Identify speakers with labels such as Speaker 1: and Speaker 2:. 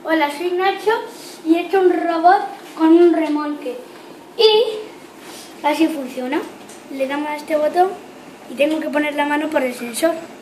Speaker 1: Hola, soy Nacho y he hecho un robot con un remolque. Y así funciona. Le damos a este botón y tengo que poner la mano por el sensor.